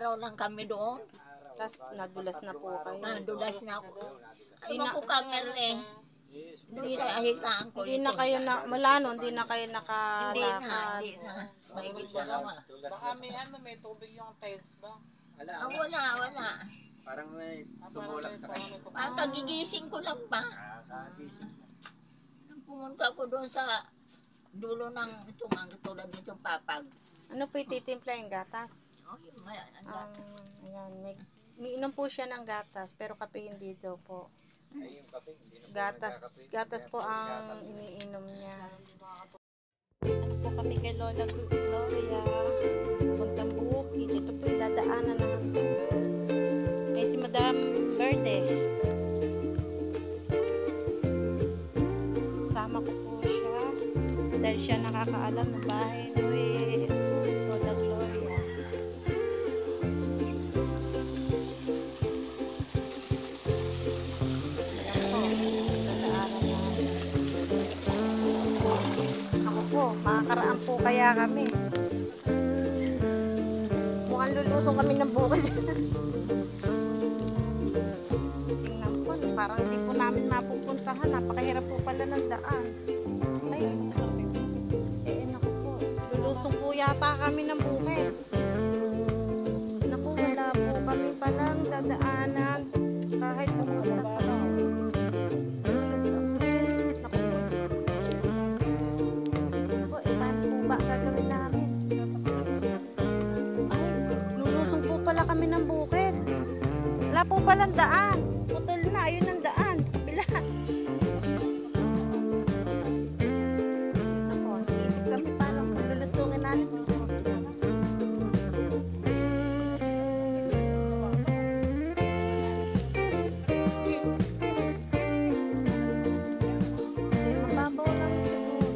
araw lang kami doon. Tapos nadulas na po kayo. Nadulas na ako. Ano po kami eh. Hindi sa ahitaan ko. Hindi na kayo na, mula noon, hindi na kayo nakalakad. Hindi na. Mahigit dalawa. Baka may tubig yung tiles ba? Wala. Parang may tumulak sa kanya. Ang kagigising ko lang pa. Pumunta ako doon sa dulo ng itong tulad nitong papag. Ano po ititimpla yung gatas? Oh, ang gatas. Ayan, may inom po siya ng gatas, pero kape hindi daw po. Ay, yung kape, hindi na Gatas po ang iniinom niya. Ano po kami kay Lola Gloria? Puntang Bukid. Ito po yung dadaanan naman po. May si Madam Verde. Sama ko po siya. Dahil siya nakakaalam ng bahay ni Lola Gloria. Makakaraan po kaya kami. Mukhang lulusong kami ng bukid. Tingnan po, parang hindi po namin mapupuntahan. Napakahirap po pala ng daan. Ay, naku po. Lulusong po yata kami ng bukid. Naku, wala po kami palang dadaanan. Kahit pupunta pa lang. Gagawin namin. Ay, lulusong po pala kami ng bukid. Wala po palang daan. Putol na, ayun ang daan. Kabila. Dito po, nag-isip kami paano lulusungin natin. Mababaw lang siguro.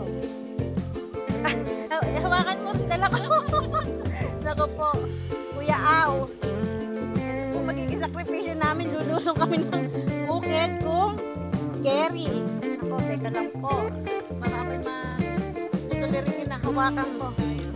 Hawakan mo, dala ko. Nako po, Kuya Aw. Kung magiging sakripisyo namin, lulusong kami ng bukid kung carry. Nako, teka lang po. Marami tutulirin na hawakan ko.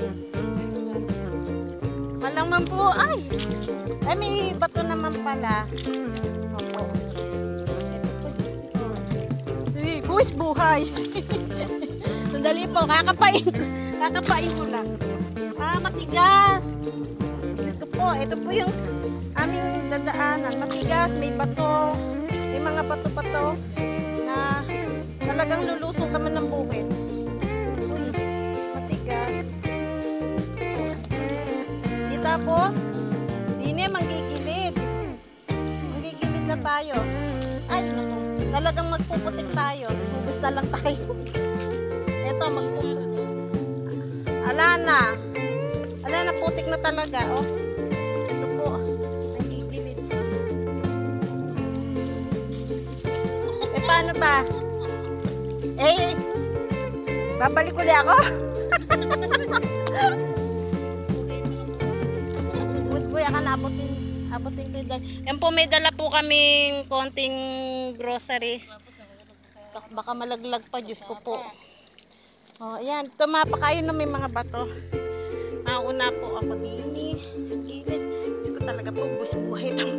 Malang man po, ay, may bato naman pala. Opo. Ito po, buwis buhay. Sandali po, kakapain ko lang. Matigas. Diyos ko po, ito po yung aming dadaanan. Matigas, may bato, may mga bato-bato na talagang lulusong kami ng bukid. Uy, matigas. Di tapos, hindi manggigilid. Manggigilid na tayo. Ay, naku, talagang magpuputik tayo. Hugas na lang tayo. Ito, magpuputik. Ala na, putik na talaga, oh. Ito po, nagigilid. Paano ba? Babalik ulit ako. Busboy, akan abutin ko dyan. Yan po, may dala po kaming konting grocery. Baka malaglag pa, Diyos ko po. Oh, ayan, tumapa kayo na may mga bato. Mauna po ako dini. Gilid. Diyos ko talaga po, buhay itong.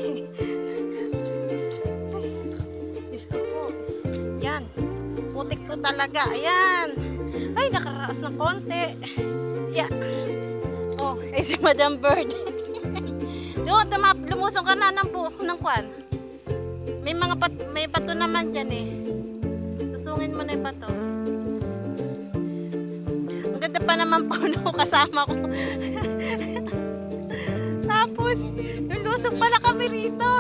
Diyos ko po. Yan. Putik to talaga. Ayan. Ay, nakaraos ng konti. Yeah. Oh, ay si Madam Bird. Doon, lumusong ka na ng kwan. May bato naman dyan eh. Lusungin mo na yung bato. Ganda pa naman po no, kasama ko. Tapos, lulusog pala kami rito.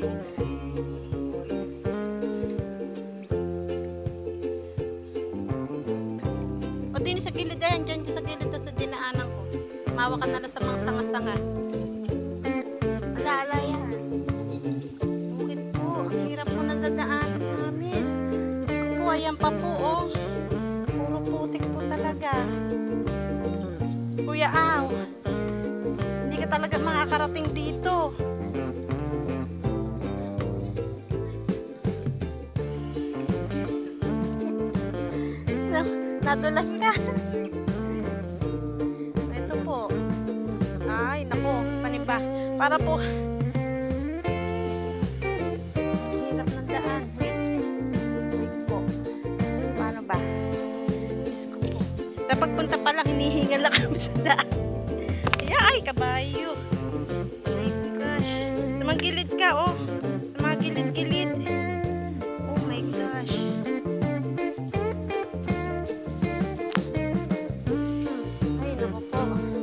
O din sa gilid ayan, dyan sa gilid sa dinaanan ko. Mawa ka na lang sa mga sanga-sanga. Ala yan. Bukid po, ang hirap po ng dadaanan namin. Diyos ko po, ayan pa po oh. Puro putik po talaga. Kuya Aw, hindi ka talaga makakarating dito. Nadulas ka. Ito po. Ay, nako, paniba. Para po, ang hirap ng daan. Wait po. Paano ba? Diyos ko po. Kapag punta pa lang, hinihingal na kami sa daan. Ay, kabayo. Oh my gosh. Sa mga gilid ka, oh. Sa mga gilid-gilid. Oh my gosh. Ay, naku po.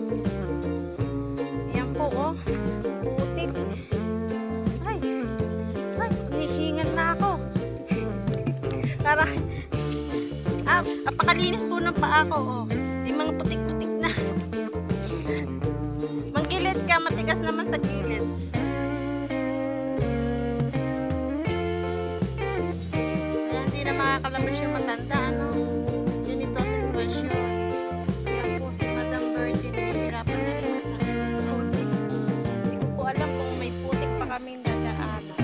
Ayan po, oh. Putik. Ay. Ay, hinihingal na ako. Parang, apakalinis po ng paa ko, oh. May mga putik-putik na. Manggilid ka, matigas naman sa gilid. Kaya hindi na makakalabas yung matanda, ano. Ganito ang sitwasyon. Kaya po si Madam Virgin, nahihirapan na rin sa putik. Hindi ko po alam kung may putik pa kaming dadaanan.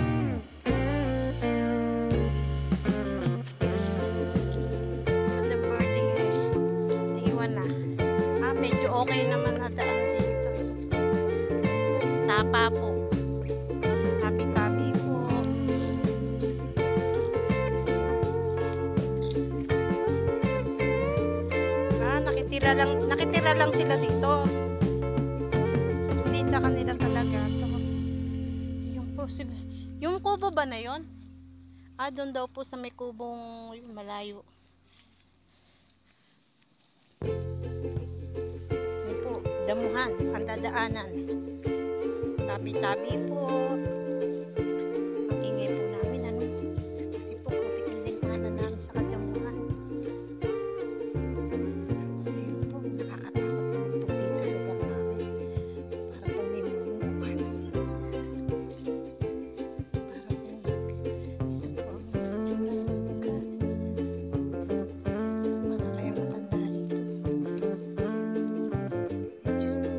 Madam Virgin, naiwan na. Medyo okay naman na daan dito. Sapa po. Tabi-tabi po. Nakitira lang sila dito. Hindi sa kanila talaga. Yung po, yung kubo ba na yon? Doon daw po sa may kubong malayo. Yan po, damuhan, ang dadaanan. Tabi-tabi po. Ang ingay po namin, ano? Kasi po, putik yung limpanan namin sa kadamuhan. Ayun po, nakakatakot naman po dito sa lugar namin. Para po may mumukan. Para po, ito po ang itsura ng lugar. Para kayo matanda dito. Diyos ko.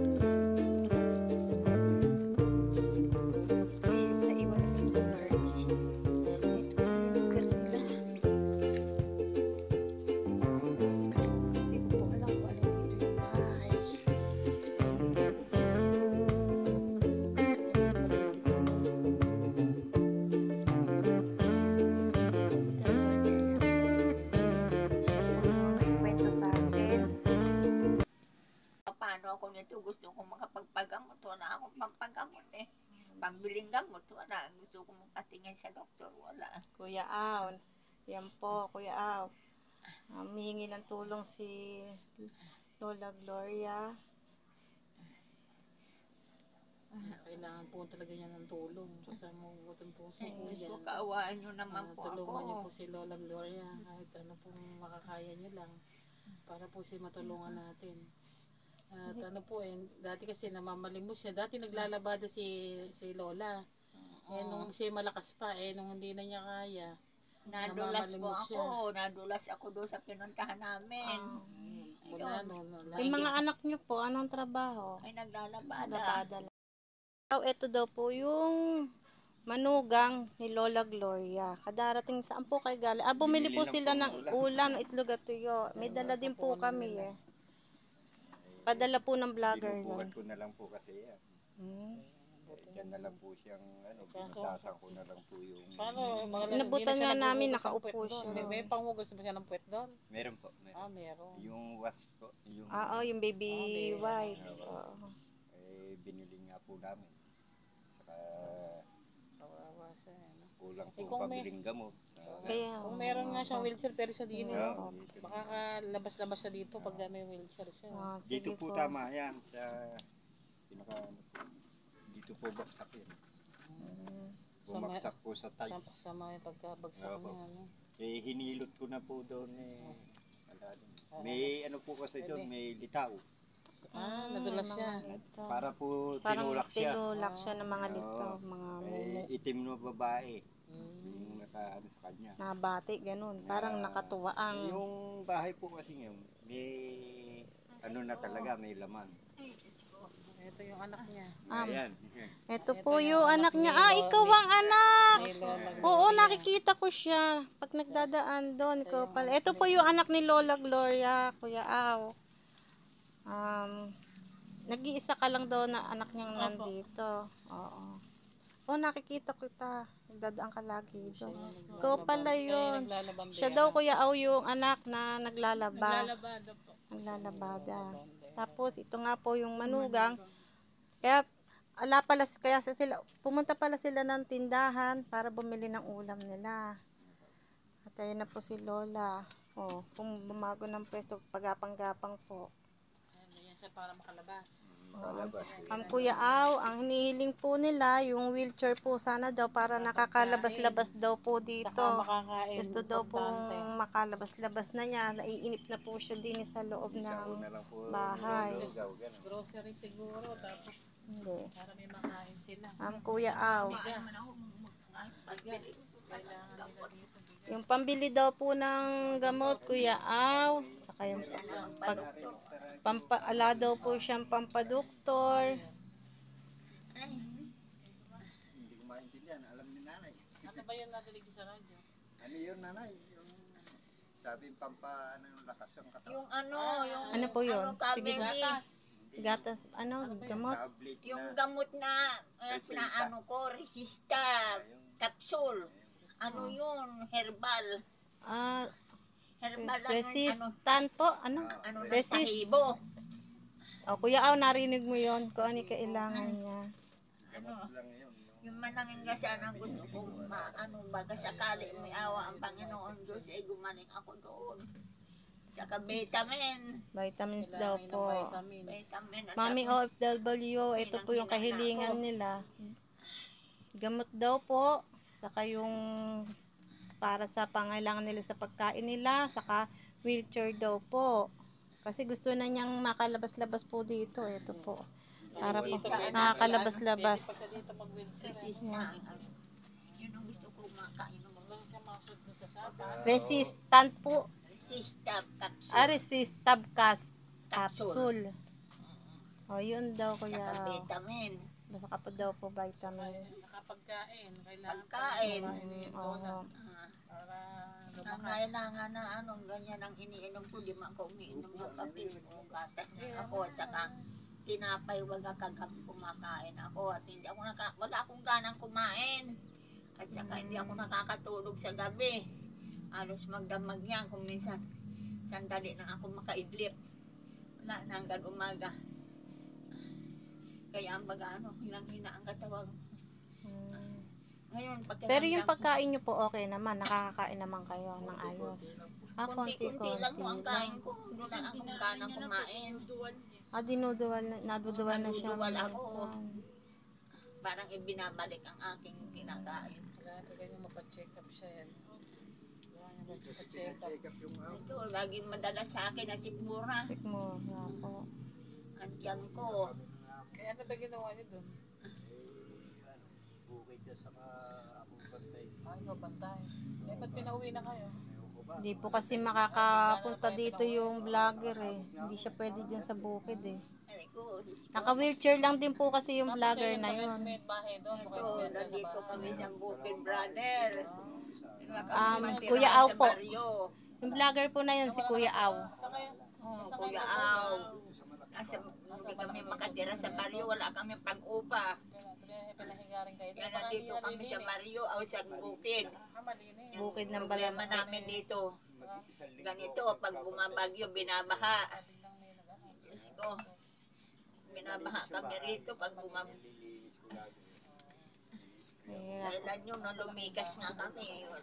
Naiwan sa lugar. Ito po yung lugar nila. Hindi ko po alam kung alin dito yung bahay. Siya po yung kwento sa akin. Paano ako nito? Gusto kong makapagpagamot. Wala akong pampagamot eh. Pambiling gamot. Wala. Gusto kong makatingin sa doktor. Wala. Kuya Aw. Yan po, Kuya Aw. Humihingi ng tulong si Lola Gloria. Kailangan po talaga niya ng tulong. Sa mga utang puso po Gusto yan. kaawaan nyo naman po Tulungan niyo ako. po si Lola Gloria. Kahit ano pong makakaya niyo lang. Para po si matulungan natin. At ano po dati kasi namamalimos siya. Dati naglalabada si Lola. Nung siya malakas pa, nung hindi na niya kaya. Nadulas po namamalimos ako. Nadulas ako doon sa pinuntahan namin. Mula noon. Yung mga anak niyo po, anong trabaho? Ay naglalabada. Labada lang. Ito daw po yung manugang ni Lola Gloria. Kadarating saan po kay galing? Bumili po sila ng ulam, itlog at tuyo. May dala din po kami eh. Padala po ng vlogger Binubuhat yun. ko na lang po kasi yan. Diyan na lang po siyang, binutasan ko na lang po yung... Paano? Inabutan nga namin, nakaupo siya. May panghugas ba siya ng puwet doon? Meron po. Meron. Meron. Yung was po. Yung, Yung baby wipe. Oo. binili nga po namin. Saka Kawawa siya. kulang po kung may- pabiling gamot. Kaya, Kung meron nga siyang wheelchair pero sa dito, Oo. makakalabas-labas siya dito pag may wheelchair siya. sige Dito po po. tama yan. Sa pinaka... Dito po baksak yun. Bumaksak po sa tiles. Sa mga pagkabagsak Opo. niya. Ano? Hinilot ko na po doon wala din. May ano po kasi doon, may litaw. Nadulas siya. Para po Parang tinulak siya. tinulak siya ng mga Oo. lito, mga mumu. Itim na babae. Yung naka ano sa kanya. Nabati, ganun. Parang nakatuwa ang... Yung bahay po kasi ngayon, may ano na talaga, may laman. Ito yung anak niya. Ayan. Ito po yung anak niya. Ikaw ang anak! Kay Lola. Oo, nakikita ko siya. Pag nagdadaan doon, ikaw pala. Ito po yung anak ni Lola Gloria, Kuya Aw. Nag-iisa ka lang daw na anak niyang Opo. nandito. Oo. Oh, nakikita kita. Nagdadaan ka lagi doon. Naglalaba. Ikaw pala Siya yung yun. naglalabang Siya biyana. daw, Kuya Aw, yung anak na naglalaba. Naglalabada po. Naglalabada. Tapos, ito nga po yung manugang. Kaya, pumunta pala sila ng tindahan para bumili ng ulam nila. At ayun na po si Lola. Oh, kung bumago ng pwesto, pagapang-gapang po. Ayan, ganyan siya para makalabas. Makalabas. Kuya Aw, ang hinihiling po nila, yung wheelchair po sana daw para nakakalabas-labas daw po dito. Saka makakain. Gusto daw pong importante. makalabas-labas na niya. Naiinip na po siya din sa loob Isa ko ng na lang po bahay. nilulugaw, ganun. Grocery siguro. Tapos Hindi. para may makain sila. Kuya Aw. Bigas. Bigas. Kailangan nila dito. Bigas. Yung pambili daw po ng gamot, Kuya Aw. Saka yung ala daw po siyang pampaduktor. Hindi ko maintindihan. Alam ni nanay. Ano ba yan narinig sa radyo? Ano yun, nanay? Yung sabi ano yung lakas ng katawan. Yung yung Ano po yun? Sige, Cabernet. Gatas. gatas, gamot. Tablet Yung na. gamot na Resista. resista, capsule. Ano yun? Herbal. Ah, Herbal resistant po. Ano? ano ng Resist. tahibo. Oh, Kuya Aw, narinig mo yon kung ano yung kailangan niya. Ano? Lang yun. Yung manangin kasi ang gusto ko, baga sakali may awa ang Panginoon Diyos, ay gumaling ako doon. Saka vitamin. Vitamins daw Kailangan ng po. vitamins. Vitamin. at Mami saka- OFW, ito po yung kahilingan nila. Gamot daw po, saka yung para sa pangailangan nila sa pagkain nila, saka wheelchair daw po. Kasi gusto na niyang makalabas-labas po dito. Ito po. Para po nakakalabas-labas. Pagka dito mag-wheelchair. Resistant. Yun ang gusto ko makain. Huwag lang siya masod doon sa sapa. Resistant po. Resistant capsule. Resistab capsule. O, yun daw, Kuya Saka Aw. vitamin. Saka po daw po vitamins. Nakapagkain. Kailangan Pagkain. Oo. para Ang lumakas. kailangan na ganyan ang iniinom ko, di man ko umiinom ng kape, gatas na ako, at saka tinapay, waga kagabi kumakain ako, at hindi ako wala akong ganang kumain, at saka hindi ako nakakatulog sa gabi, halos magdamag yan, kung minsan sandali na ako makaidlip, wala na hanggang umaga, kaya ang baga hinang-hina ang katawan. Ngayon, Pero yung pagkain nyo po okay naman, nakakakain naman kayo ng ayos. konti-konti lang mo ang kain lang. ko, doon na akong ganang kumain. Naduduwal na siya. Naduduwal ako. minsan. Parang ibinabalik ang aking kinakain. Kailangan ka ganyan mapacheck up siya yan. Kailangan niya mapacheck up. Check up yung Ito, laging madala sa akin na sikmura. Sikmo, nga po. Ang tiyan ko. Kaya ano ba ginawa niyo doon? bukid niya saka akong bantay. Ay, bantay. Eh, ba't pinauwi na kayo? Hindi po kasi makakapunta dito yung vlogger eh. Hindi siya pwede dyan sa bukid eh. Ay ko, Diyos ko. Naka-wheelchair lang din po kasi yung vlogger na yun. May bahay doon. Ito, nandito kami sa Bukid, brother. Kuya Aw po. Baryo. Yung vlogger po na yun, si Kuya Aw. Oh, Kuya Aw. Hindi kami makatira sa baryo, wala kami pag-upa. Pinahigaring kayo. Kaya nandito kami sa baryo, o sa Bukid. Malinis. Bukid ng Problema Balante. namin dito. Ganito, pag bumabagyo, binabaha. Diyos ko. Binabaha kami rito pag Nililinis ko lagi. Kailan yun, no, lumikas nga kami. Yun.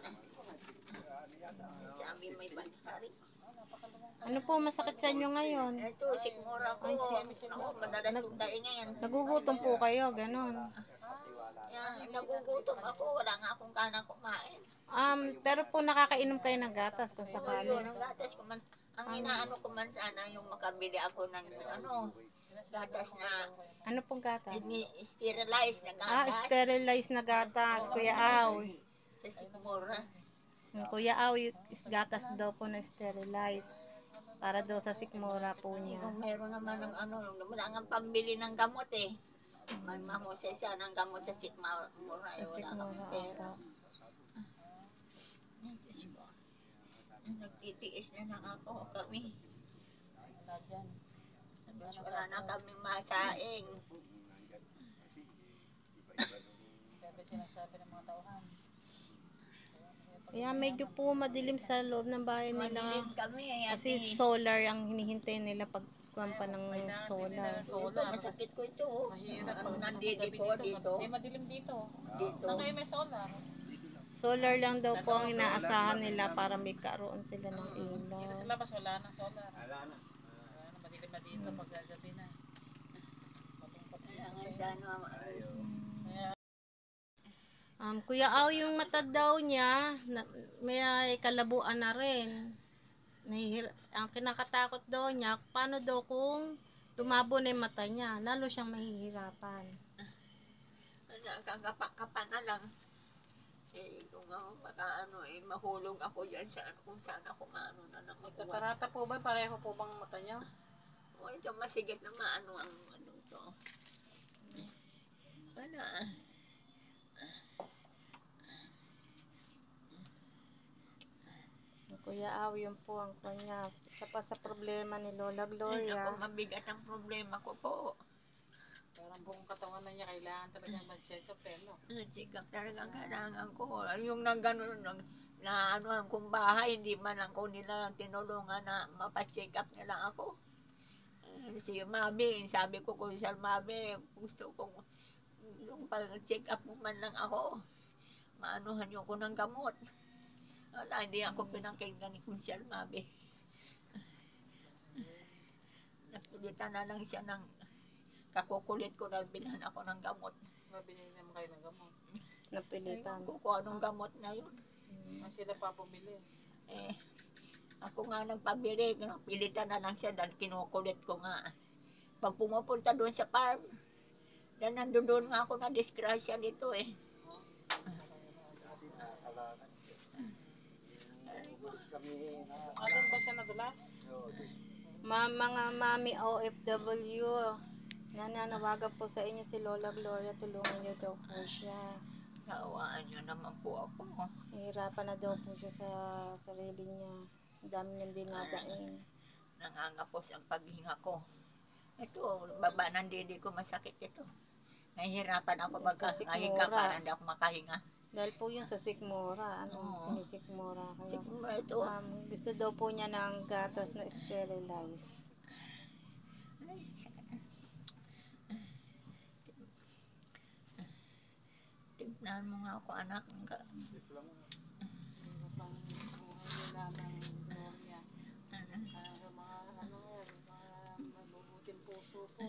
Sabi may baghari. Ano po masakit sa inyo ngayon? Ito, sikmura ko. Ako, madalas kong daingin. Nagugutom po kayo, ganon. Yan, nagugutom ako. Wala nga akong kanang kumain. Pero po nakakainom kayo ng gatas kung So, sakali. yun, ang gatas ko man. Ang inaano ko man sana yung makabili ako ng gatas na Ano pong gatas? sterilized na gatas. Sterilized na gatas, Kuya Aw. Sa sikmura. Kuya Aw, yung gatas daw po na sterilized. Para daw sa sikmura po niya. Kung meron naman ng wala nga pambili ng gamot eh. May mahusay sana ng gamot sa sikmura. Sa Eh, wala sikmura, kami pera. opo. Ay, Diyos ko. Nagtitiis na lang ako kami. Dyan. Wala na kaming masaing. Sabi sinasabi ng mga tauhan. Kaya medyo po madilim sa loob ng bahay nila. Madilim kami. Kasi solar ang hinihintay nila pagkuhan pa ng solar. Ito, masakit ko ito. Oh. Mahirap Ano pag nandito dito. Hindi madilim dito. Dito. Saan kayo may solar? Solar lang daw po ang inaasahan nila para may karoon sila ng ilaw. Dito sa labas wala nang solar. Wala na. Madilim na dito pag gabi na. Kailangan sa ano, Kuya Aw, yung mata daw niya, may kalabuan na rin. Ang kinakatakot daw niya, paano daw kung lumabo na yung mata niya, lalo siyang mahihirapan. kapa na lang. Kung baka mahulog ako yan sa kung saan ako maano na nang May katarata po ba? Pareho po bang mata niya? O ito masigit na maano ang ano to. Wala. Kuya Aw, yun po ang kanya. Isa pa sa problema ni Lola Ay, Gloria. ako, mabigat ang problema ko po. Parang buong katawan na niya kailangan talaga mag-check up no? Check up talagang kailangan ko. Yung nang gano'n, na ano kong bahay, hindi man ako nila tinulungan na mapacheck up nila ako. Si Mami, sabi ko kung siya Mami, gusto kong yung pag-check up mo man lang ako. Maanuhan niyo ko ng gamot. Wala, hindi ako pinakinggan ni Kunsyal Mami. Napulitan na lang siya ng kakukulit ko na bilhan ako ng gamot. Mabili naman kayo ng gamot. Napilitan. Kung anong gamot na yun. Mas sila pa bumili. Ako nga nagpabili, pilitan na lang siya dahil kinukulit ko nga. Pag pumupunta doon sa farm, dahil nandun nga ako na disgrasya dito Ano ba siya nadulas? Mga mami OFW, nananawagan po sa inyo si Lola Gloria, tulungan niyo daw po siya. Kaawaan niyo naman po ako. Nahihirapan na daw po siya sa sarili niya. Ang dami niyang dinadain. Nangangapos ang paghinga ko. Ito, baba ng didi ko, masakit ito. Nahihirapan ako magkahinga para hindi ako makahinga. Dahil po yung sa sikmura, sinisikmura. Kaya, Siguro ito. gusto daw po niya ng gatas na sterilize. Tignan mo nga ako, anak. Pang nila ng Gloria. Mga mabubuting puso po.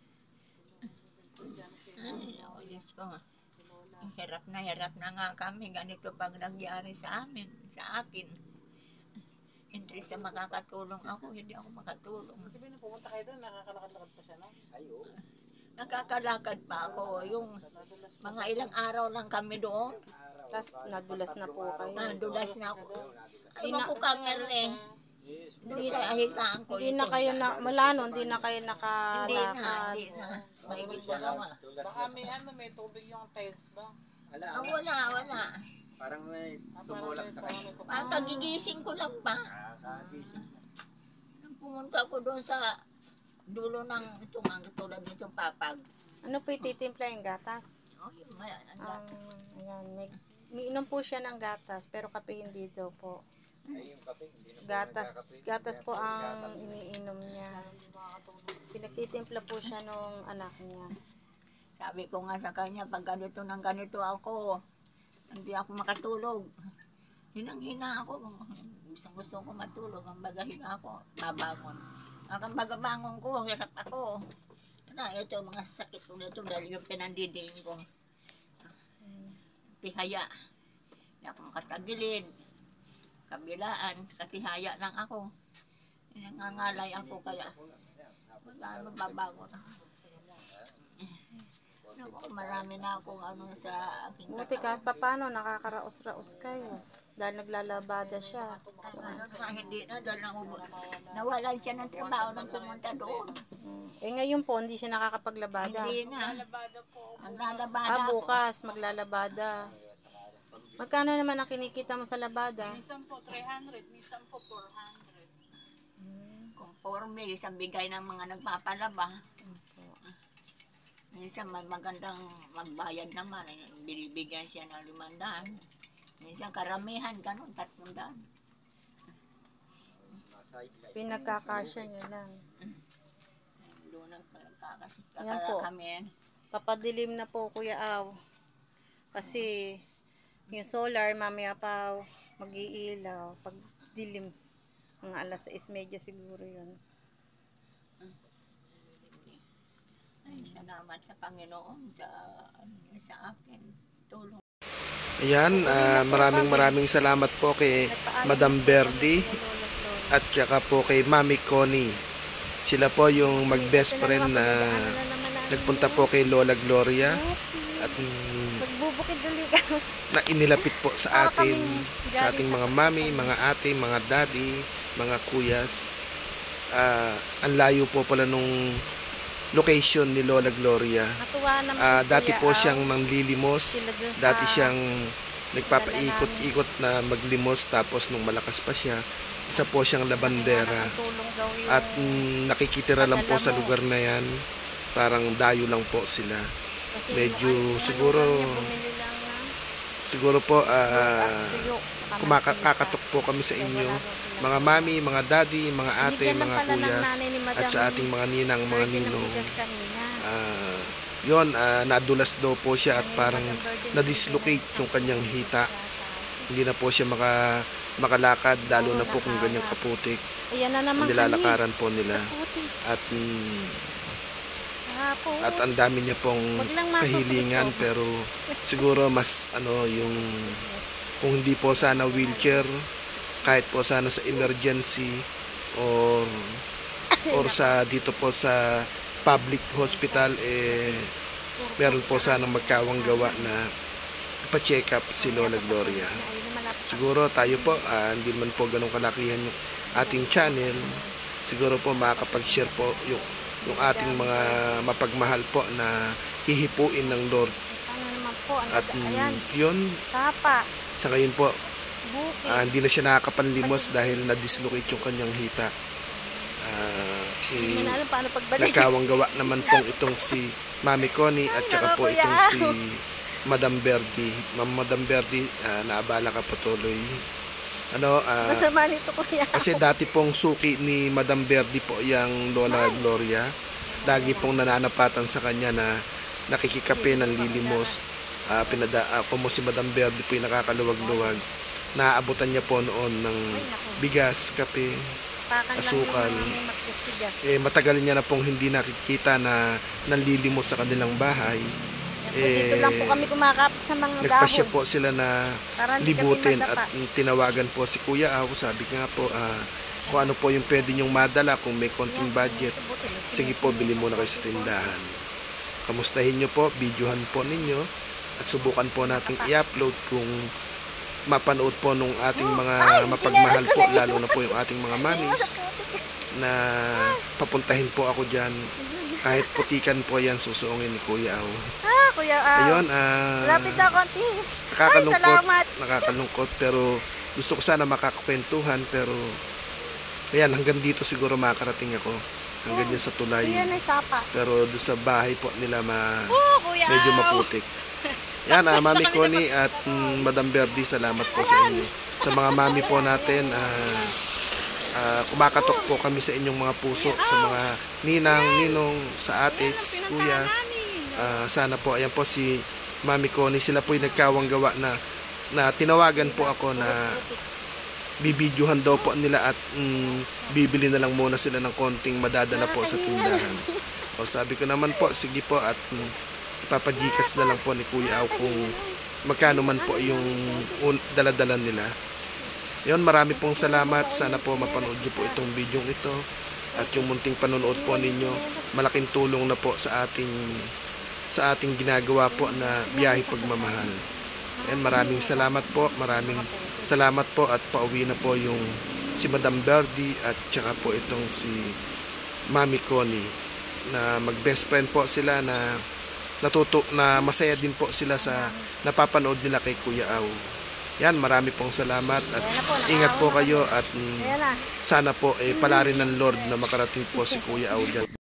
Ay, Diyos ko. Hirap na nga kami. Ganito pag nangyari sa amin, sa akin. Hindi sa makakatulong ako, hindi ako makatulong. Sabihin na pumunta kayo doon, nakakalakad-lakad pa siya, no? Nakakalakad pa ako. Yung mga ilang araw lang kami doon. Tapos nadulas na po kayo. Nadulas na ako. Ayaw ko kamerle. Doon sa higaan ko. Hindi na kayo na, mula nun, hindi na kayo Hindi nakalakad. na. Maigit na naman. Baka may tubig yung tiles ba? Wala. Parang may Tumulak sa kanya. Ang kagigising ko lang pa. Nung pumunta ako doon sa dulo ng itong tulad nitong papag. Ano po ititimpla yung gatas? Oh, yung may gatas. Ayan, may inom po siya ng gatas, pero kape hindi daw po. Gatas po ang iniinom niya. Pinagtitimpla po siya nung anak niya. Sabi ko nga sa kanya, pag ganito ng ganito ako, hindi ako makatulog. Hinang-hina ako. Gusto ko matulog. Ang bagahinga ako, babangon. Ang bagabangon ko, hirap ako. Ito mga sakit ko nito dahil yung pinandidiin ko. Tihaya. Hindi ako makatagilid. Kabilaan, katihaya lang ako. Nangangalay ako kaya magano babangon ako. Marami na akong sa aking Buti kahit paano nakakaraos-raos kayo. Dahil naglalabada siya. Hindi na, dahil nawalan siya ng trabaho nang pumunta doon. Ngayon po, hindi siya nakakapaglabada. Hindi na. Maglalabada ako. Bukas, maglalabada. Magkano naman ang kinikita mo sa labada? Minsan po 300, minsan po 400. Kung porme, isang bigay ng mga nagpapalaba. Minsan may magandang magbayad naman, binibigyan siya ng 500. Minsan karamihan, ganun, 300. Pinagkakasya niyo lang. Doon ang Yan po. kami. Papadilim na po, Kuya Aw. Kasi yung solar, mamaya pa mag-iilaw. Pag dilim, mga alas 6:30 siguro yun. Ay, salamat sa Panginoon sa akin. Tulong. Ayan, maraming salamat po kay Madam Verdi at saka po kay Mami Connie. Sila po yung mag-best friend na nagpunta po kay Lola Gloria at Magbubukid uli ka. na inilapit po sa atin, sa ating mga mami, mga ate, mga daddy, mga kuyas. Ang layo po pala nung location ni Lola Gloria. Natuwa naman Dati Kuya po Aw. siyang nanglilimos. Sila dun sa Dati siyang nagpapaikot-ikot na maglimos, tapos nung malakas pa siya, isa po siyang labandera. Tulong daw yun. At nakikitira lang po sa lugar na yan. Parang dayo lang po sila. Kasi medyo yung siguro niya, bumili lang na siguro po tuyo. kumakatok po kami sa inyo, mga mami, mga daddy, mga ate, Binigyan lang mga pala ng kuyas, nanay ni Madam at sa ating mga ninang, mga Virgin ng ninong. bigas kanina. Yon, nadulas daw po siya at parang na-dislocate yung kanyang hita. Hindi na po siya makalakad, lalo na po kung ganyang kaputik. Ayan na naman Ang nilalakaran po nila. Kaputik. At ang dami niya pong Wag lang masusunod. kahilingan, pero siguro mas yung kung hindi po sana wheelchair, kahit po sana sa emergency or sa dito po sa public hospital, meron po sana magkawang gawa na pa-check up si Lola Gloria. Siguro tayo po, hindi man po ganun kalakihan yung ating channel, siguro po makakapag-share po yung ating mga mapagmahal po na hihipuin ng Lord. Ano naman po, At ayan, yun, tapa, sa ngayon po, bukid. hindi na siya nakakapanlimos dahil na-dislocate yung kanyang hita. Hindi na alam paano pagbalik. Nagkawang gawa naman pong itong si Mami Connie at saka po itong si Madam Verdi. Madam Verdi, naabala ka patuloy. Masama nito, Kuya. Kasi dati pong suki ni Madam Verdi po yung Lola Gloria. Lagi pong nananapatan sa kanya na nakikikape ng lilimos. Kung si Madam Verdi po yung nakakaluwag-luwag, naaabutan niya po noon ng bigas, kape, asukal. Matagal niya na pong hindi nakikita na nanlilimos sa kanilang bahay. Dito lang po kami kumakapit sa mga Nagpasya dahon. po sila na Para hindi libutin kami at madapa. tinawagan po si Kuya Aw. Sabi nga po, kung ano po yung pwede nyong madala, kung may konting budget, sige po, bili muna kayo sa tindahan. Kamustahin nyo po, videohan po ninyo, at subukan po nating i-upload kung mapanood po nung ating mga mapagmahal po, lalo na po yung ating mga mamis, na papuntahin po ako dyan. Kahit putikan po yan, susuungin ni Kuya Aw. Kuya Aw. Ayun, Lapit na konti. Ay, salamat. nakakalungkot, pero gusto ko sana makakakwentuhan, pero ayan, hanggang dito siguro makakarating ako, hanggang dyan sa tulay, Kuya na sapa. pero doon sa bahay po nila Kuya medyo Aw. maputik. Yan, Mami Connie at Madam Verdi, salamat po sa inyo. Sa mga mami po natin, kumakatok po kami sa inyong mga puso, sa mga ninang, ninong, sa ates, kuyas. Sana po, ayan po si Mami Connie, sila po yung nagkawang gawa na tinawagan po ako na bibidyohan daw po nila at bibili na lang muna sila ng konting madadala po sa tindahan. O sabi ko naman po, sige po, at ipapagikas na lang po ni Kuya Aw kung magkano man po yung daladala nila. Yun, marami pong salamat. Sana po mapanood nyo po itong video ito at yung munting panonood po ninyo, malaking tulong na po sa ating ginagawa po na biyahe pagmamahal. And maraming salamat po, at pauwi na po yung si Madam Verdi at saka po itong si Mami Connie, na mag-best friend po sila, na masaya din po sila sa napapanood nila kay Kuya Aw. Yan, marami pong salamat at Ayan na po, ingat po nakaawa na kayo at Ayan na. sana po pala rin ng Lord na makarating po si Kuya Aw dyan.